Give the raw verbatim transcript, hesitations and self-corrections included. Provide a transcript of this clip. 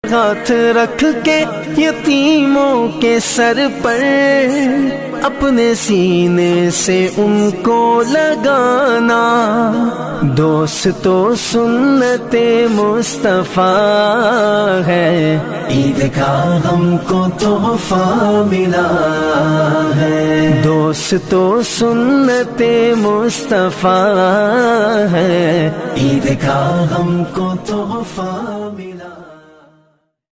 हाथ रख के यतीमों के सर पर अपने सीने से उनको लगाना। दोस्तो सुन्नते मुस्तफा है, ईद का हमको तोहफा मिला है। दोस्तो सुन्नते मुस्तफा है, ईद का हमको तोहफा मिला।